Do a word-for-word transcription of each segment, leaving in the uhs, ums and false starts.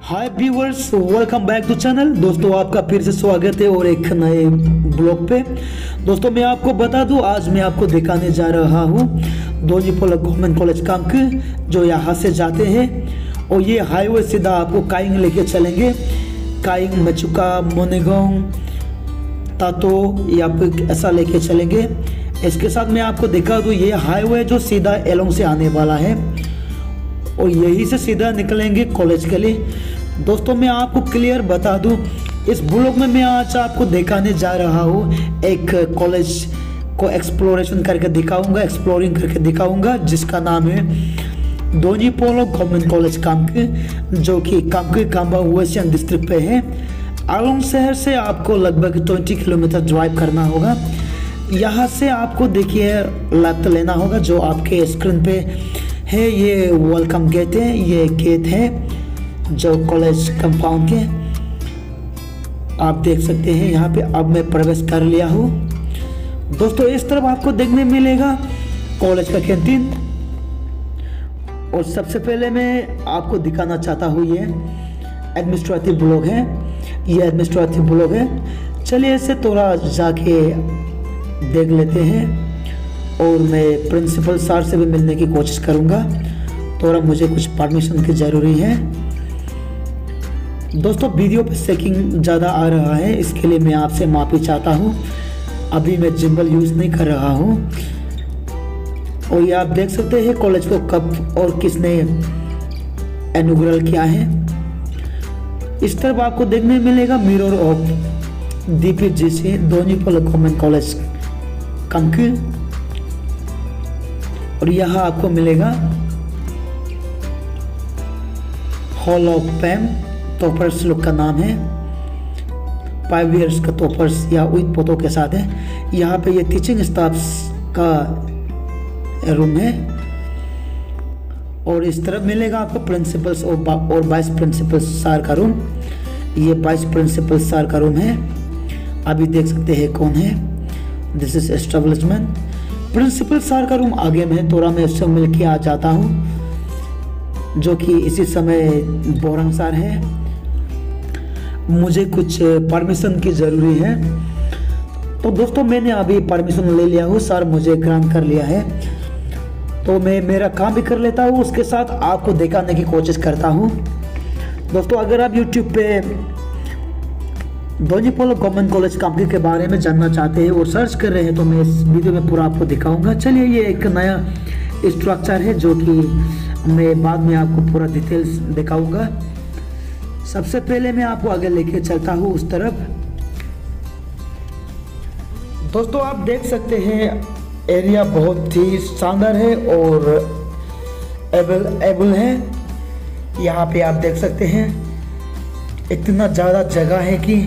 Hi viewers, welcome back to channel. दोस्तों आपका फिर से स्वागत है और एक नए ब्लॉग पे। दोस्तों मैं आपको बता दूं, आज मैं आपको दिखाने जा रहा हूं दोन्यीपोलो गवर्नमेंट कॉलेज कांकी, जो यहाँ से जाते हैं और ये हाईवे सीधा आपको काइंग लेके चलेंगे। काइंग, मेचुका, मोनेगोंग, तातो या फिर ऐसा लेके चलेंगे। इसके साथ मैं आपको दिखा दूँ, ये हाईवे जो सीधा एलोंग से आने वाला है और यही से सीधा निकलेंगे कॉलेज के लिए। दोस्तों मैं आपको क्लियर बता दूं, इस ब्लॉग में मैं आज आपको दिखाने जा रहा हूं, एक कॉलेज को एक्सप्लोरेशन करके दिखाऊंगा, एक्सप्लोरिंग करके दिखाऊंगा, जिसका नाम है दोन्यीपोलो गवर्नमेंट कॉलेज कांकी, जो कि कांकी कांबा वेस्टर्न डिस्ट्रिक्ट पे है। आलोंग शहर से आपको लगभग बीस किलोमीटर ड्राइव करना होगा। यहाँ से आपको देखिए लेफ्ट लेना होगा, जो आपके स्क्रीन पे है। ये वेलकम गेट है, ये गेट है जो कॉलेज कंपाउंड के आप देख सकते हैं। यहाँ पे अब मैं प्रवेश कर लिया हूँ। दोस्तों इस तरफ आपको देखने मिलेगा कॉलेज का कैंटीन। और सबसे पहले मैं आपको दिखाना चाहता हूँ, ये एडमिनिस्ट्रेटिव ब्लॉक है, ये एडमिनिस्ट्रेटिव ब्लॉक है। चलिए इसे थोड़ा जाके देख लेते हैं और मैं प्रिंसिपल सर से भी मिलने की कोशिश करूंगा। थोड़ा मुझे कुछ परमिशन की ज़रूरी है। दोस्तों वीडियो पे सेकिंग ज़्यादा आ रहा है, इसके लिए मैं आपसे माफ़ी चाहता हूँ। अभी मैं जिम्बल यूज़ नहीं कर रहा हूँ। और ये आप देख सकते हैं कॉलेज को कब और किसने इनॉग्रेट किया है। इस तरफ आपको देखने मिलेगा mirror of D P G C, Donyipolo government college Kanki. और यहाँ आपको मिलेगा हॉल ऑफ फेम, टॉपर्स लोग का नाम है। फाइव ईयर्स का टॉपर्स या विद फोटो के साथ है। यहाँ पे ये टीचिंग स्टाफ्स का रूम है। और इस तरफ मिलेगा आपको प्रिंसिपल्स और और वाइस प्रिंसिपल सर का रूम। ये वाइस प्रिंसिपल सर का रूम है। अभी देख सकते हैं कौन है। This is establishment. Principal sir का रूम आगे में, थोड़ा मैं उससे मिल के आ जाता हूँ, जो कि इसी समय बोरंग सर है। मुझे कुछ परमिशन की ज़रूरी है, तो दोस्तों मैंने अभी परमिशन ले लिया हूँ, सर मुझे ग्रांट कर लिया है। तो मैं मेरा काम भी कर लेता हूँ, उसके साथ आपको दिखाने की कोशिश करता हूँ। दोस्तों अगर आप यूट्यूब पे दोन्यीपोलो गवर्नमेंट कॉलेज कांकी के बारे में जानना चाहते हैं और सर्च कर रहे हैं, तो मैं इस वीडियो में पूरा आपको दिखाऊंगा। चलिए ये एक नया स्ट्रक्चर है, जो कि मैं बाद में आपको पूरा डिटेल्स दिखाऊंगा। सबसे पहले मैं आपको आगे लेके चलता हूँ उस तरफ। दोस्तों आप देख सकते हैं एरिया बहुत ही शानदार है और एबल एबल है। यहाँ पे आप देख सकते हैं इतना ज़्यादा जगह है कि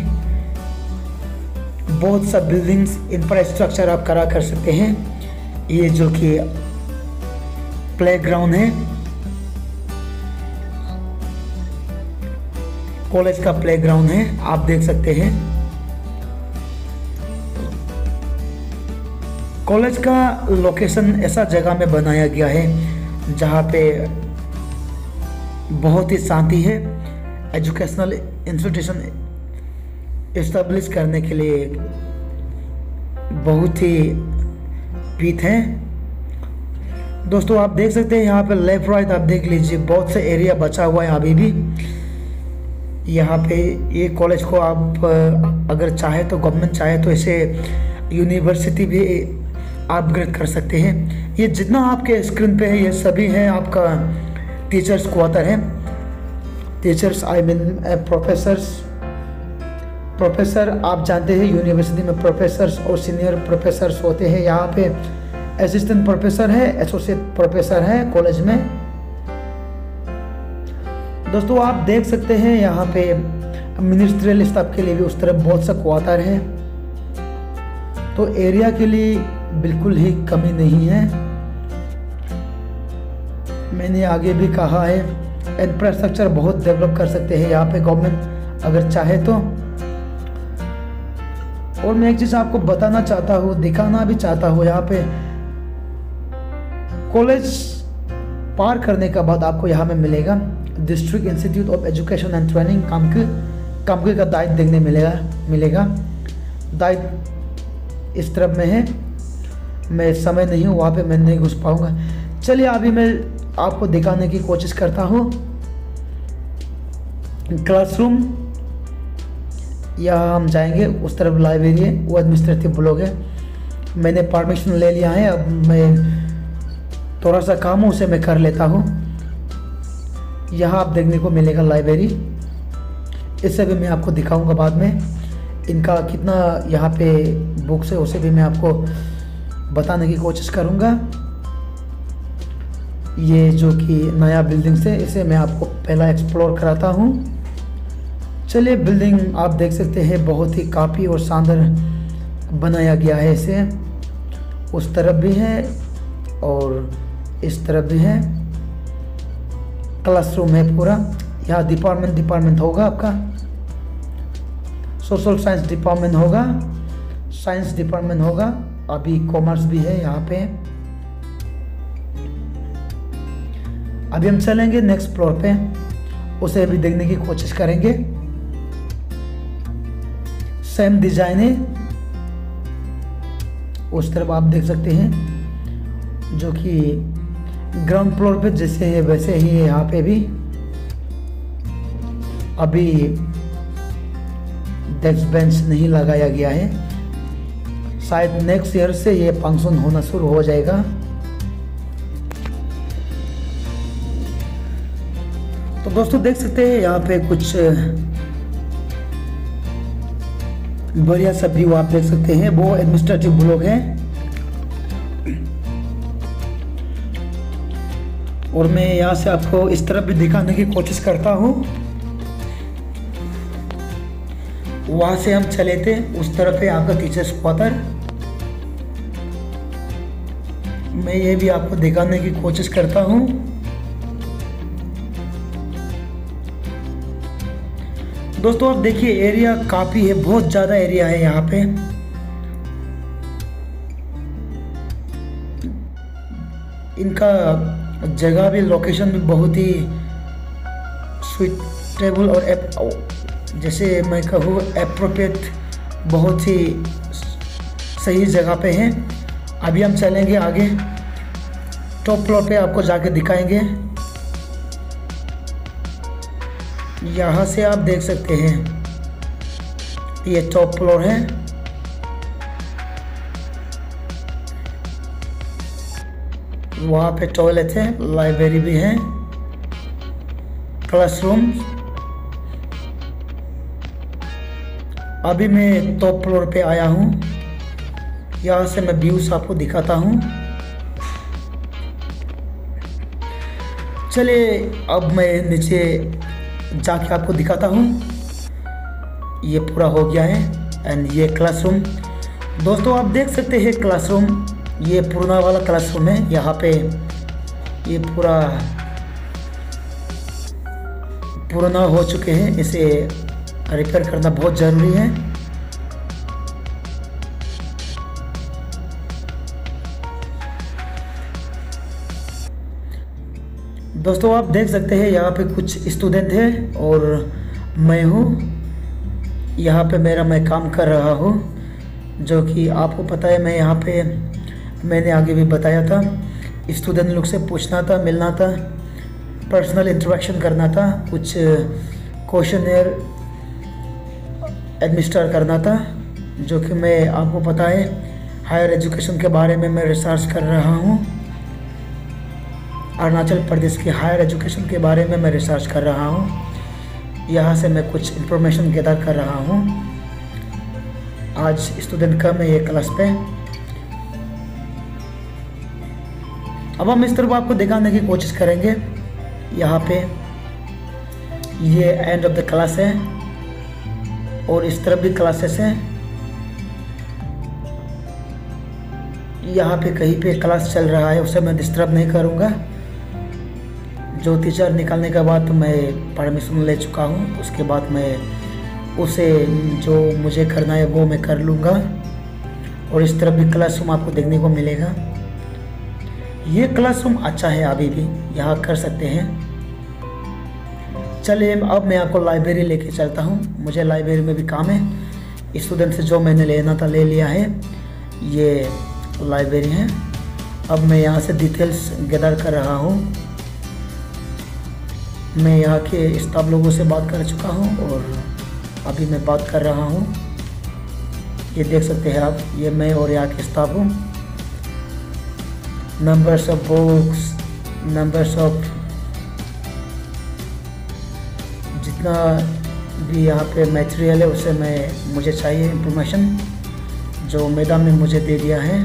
बहुत सा बिल्डिंग्स, इंफ्रास्ट्रक्चर आप करा कर सकते हैं। ये जो कि प्लेग्राउंड है, कॉलेज का प्लेग्राउंड है, आप देख सकते हैं। कॉलेज का लोकेशन ऐसा जगह में बनाया गया है जहाँ पे बहुत ही शांति है। एजुकेशनल इंस्टीट्यूशन इस्टेब्लिश करने के लिए बहुत ही पीठ है। दोस्तों आप देख सकते हैं यहाँ पे लेफ्ट राइट आप देख लीजिए, बहुत से एरिया बचा हुआ है अभी भी। यहाँ पे ये कॉलेज को आप अगर चाहे तो, गवर्नमेंट चाहे तो इसे यूनिवर्सिटी भी अपग्रेड कर सकते हैं। ये जितना आपके स्क्रीन पे है ये सभी है आपका टीचर्स क्वार्टर है। Teachers I mean professors. Professor आप जानते हैं यूनिवर्सिटी में प्रोफेसर्स और सीनियर प्रोफेसर्स होते हैं। यहाँ पे असिस्टेंट प्रोफेसर है, एसोसिएट प्रोफेसर है कॉलेज में। दोस्तों आप देख सकते हैं यहाँ पे मिनिस्ट्रियल स्टाफ के लिए भी उस तरफ बहुत सा क्वार्टर है, तो एरिया के लिए बिल्कुल ही कमी नहीं है। मैंने आगे भी कहा है इंफ्रास्ट्रक्चर बहुत डेवलप कर सकते हैं यहाँ पे गवर्नमेंट अगर चाहे तो। और मैं एक चीज़ आपको बताना चाहता हूँ, दिखाना भी चाहता हूँ, यहाँ पे कॉलेज पार करने के बाद आपको यहाँ में मिलेगा district institute of education and training Kamki Kamki का दायित्व देखने मिलेगा मिलेगा दायित्व इस तरफ में है। मैं समय नहीं हूँ वहाँ पे, मैं नहीं घुस पाऊँगा। चलिए अभी मैं आपको दिखाने की कोशिश करता हूँ क्लासरूम। यहाँ हम जाएंगे, उस तरफ लाइब्रेरी है, वो एडमिनिस्ट्रेटिव ब्लॉक है। मैंने परमिशन ले लिया है, अब मैं थोड़ा सा काम है उसे मैं कर लेता हूँ। यहाँ आप देखने को मिलेगा लाइब्रेरी, इससे भी मैं आपको दिखाऊंगा बाद में। इनका कितना यहाँ पे बुक्स है उसे भी मैं आपको बताने की कोशिश करूँगा। ये जो कि नया बिल्डिंग है, इसे मैं आपको पहला एक्सप्लोर कराता हूँ। चलिए, बिल्डिंग आप देख सकते हैं बहुत ही काफ़ी और शानदार बनाया गया है इसे। उस तरफ भी है और इस तरफ भी है। क्लासरूम है पूरा। यहाँ डिपार्टमेंट डिपार्टमेंट होगा आपका। सोशल साइंस डिपार्टमेंट होगा, साइंस डिपार्टमेंट होगा, अभी कॉमर्स भी है यहाँ पे। अभी हम चलेंगे नेक्स्ट फ्लोर पे, उसे भी देखने की कोशिश करेंगे। सेम डिजाइन है, उस तरफ आप देख सकते हैं, जो कि ग्राउंड फ्लोर पे जैसे है वैसे ही है यहाँ पे भी। अभी डेस्क बेंच नहीं लगाया गया है, शायद नेक्स्ट ईयर से ये फंक्शन होना शुरू हो जाएगा। तो दोस्तों देख सकते हैं यहाँ पे कुछ बढ़िया सा व्यू आप देख सकते हैं, वो एडमिनिस्ट्रेटिव ब्लॉक है। और मैं यहाँ से आपको इस तरफ भी दिखाने की कोशिश करता हूँ। वहाँ से हम चले थे, उस तरफ है आपका टीचर्स क्वार्टर। मैं ये भी आपको दिखाने की कोशिश करता हूँ। दोस्तों आप देखिए, एरिया काफ़ी है, बहुत ज़्यादा एरिया है यहाँ पे। इनका जगह भी, लोकेशन भी बहुत ही सुइटेबल और एप, जैसे मैं कहूँ एप्रोप्रिएट, बहुत ही सही जगह पे है। अभी हम चलेंगे आगे, टॉप फ्लोर पे आपको जाके दिखाएंगे। यहाँ से आप देख सकते हैं, ये टॉप फ्लोर है। वहाँ पे टॉयलेट है, लाइब्रेरी भी है, क्लासरूम। अभी मैं टॉप फ्लोर पे आया हूँ, यहाँ से मैं व्यूज आपको दिखाता हूँ। चलिए अब मैं नीचे जाके आपको दिखाता हूँ। ये पूरा हो गया है एंड ये क्लासरूम। दोस्तों आप देख सकते हैं क्लासरूम, ये पुराना वाला क्लासरूम है। यहाँ पे ये पूरा पुराना हो चुके हैं, इसे रिपेयर करना बहुत ज़रूरी है। दोस्तों आप देख सकते हैं यहाँ पे कुछ स्टूडेंट हैं और मैं हूँ यहाँ पे। मेरा मैं काम कर रहा हूँ, जो कि आपको पता है। मैं यहाँ पे, मैंने आगे भी बताया था, स्टूडेंट लोग से पूछना था, मिलना था, पर्सनल इंटरेक्शन करना था, कुछ क्वेश्चनर एडमिनिस्टर करना था, जो कि मैं, आपको पता है, हायर एजुकेशन के बारे में मैं रिसर्च कर रहा हूँ। अरुणाचल प्रदेश के हायर एजुकेशन के बारे में मैं रिसर्च कर रहा हूँ। यहाँ से मैं कुछ इन्फॉर्मेशन गैदर कर रहा हूँ। आज स्टूडेंट कम है ये क्लास पे। अब हम इस तरफ आपको दिखाने की कोशिश करेंगे। यहाँ पे ये एंड ऑफ द क्लास है और इस तरफ भी क्लासेस हैं। यहाँ पे कहीं पे क्लास चल रहा है, उसे मैं डिस्टर्ब नहीं करूँगा। जो टीचर निकलने के बाद मैं परमिशन ले चुका हूँ, उसके बाद मैं उसे जो मुझे करना है वो मैं कर लूँगा। और इस तरफ भी क्लासरूम आपको देखने को मिलेगा। ये क्लासरूम अच्छा है, अभी भी यहाँ कर सकते हैं। चलिए अब मैं आपको लाइब्रेरी लेके चलता हूँ। मुझे लाइब्रेरी में भी काम है। स्टूडेंट से जो मैंने लेना था ले लिया है। ये लाइब्रेरी है। अब मैं यहाँ से डिटेल्स गैदर कर रहा हूँ। मैं यहाँ के स्टाफ लोगों से बात कर चुका हूँ और अभी मैं बात कर रहा हूँ। ये देख सकते हैं आप, ये मैं और यहाँ के स्टाफ हूँ। Numbers of books, numbers of जितना भी यहाँ पे मटेरियल है उसे मैं मुझे चाहिए इंफॉर्मेशन जो मैडम ने मुझे दे दिया है।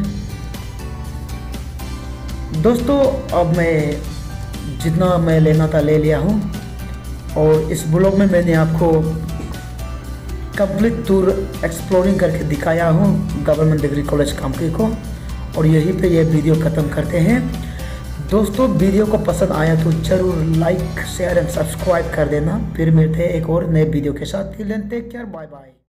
दोस्तों अब मैं जितना मैं लेना था ले लिया हूँ और इस ब्लॉग में मैंने आपको कंप्लीट टूर एक्सप्लोरिंग करके दिखाया हूँ गवर्नमेंट डिग्री कॉलेज कामकी को। और यहीं पे ये वीडियो ख़त्म करते हैं। दोस्तों वीडियो को पसंद आया तो ज़रूर लाइक शेयर एंड सब्सक्राइब कर देना। फिर मिलते हैं एक और नए वीडियो के साथ। Take care, bye bye.